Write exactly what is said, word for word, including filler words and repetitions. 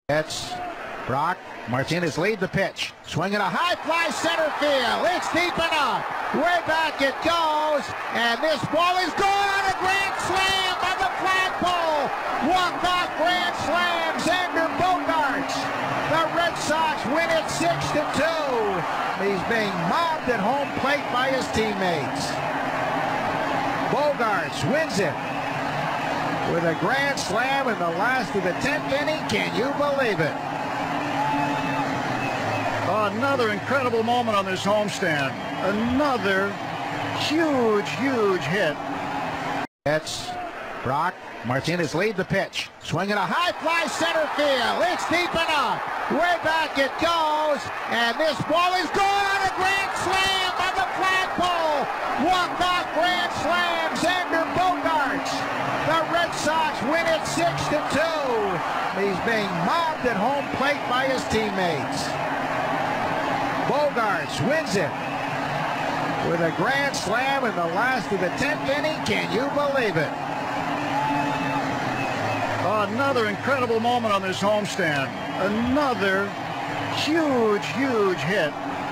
It's Brock Martinez lead the pitch. Swinging a high fly center field. It's deep enough. Way back it goes. And this ball is gone on a grand slam on the flagpole. Walk-off grand slam. Xander Bogaerts. The Red Sox win it six to two. He's being mobbed at home plate by his teammates. Bogaerts wins it with a grand slam in the last of the tenth inning. Can you believe it? Another incredible moment on this homestand. Another huge, huge hit. It's Brock Martinez lead the pitch. Swinging a high fly center field. It's deep enough. Way back it goes. And this ball is gone on a grand slam on the flagpole. Walk-off grand slam. Xander Bogaerts. The Red Sox win it six to two. He's being mobbed at home plate by his teammates. Bogaerts wins it with a grand slam in the last of the tenth inning. Can you believe it? Another incredible moment on this homestand. Another huge, huge hit.